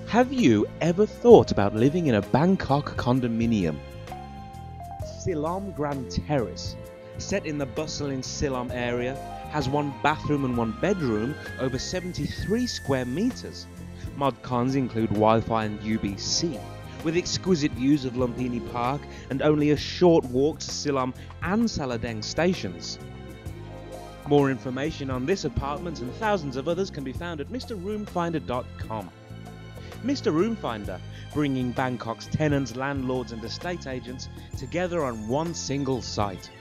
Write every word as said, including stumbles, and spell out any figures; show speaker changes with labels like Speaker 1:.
Speaker 1: Have you ever thought about living in a Bangkok condominium? Silom Grand Terrace, set in the bustling Silom area, has one bathroom and one bedroom over seventy-three square meters. Mod cons include Wi-Fi and U B C, with exquisite views of Lumpini Park and only a short walk to Silom and Saladaeng stations. More information on this apartment and thousands of others can be found at Mr Roomfinder dot com. Mr Roomfinder, bringing Bangkok's tenants, landlords and estate agents together on one single site.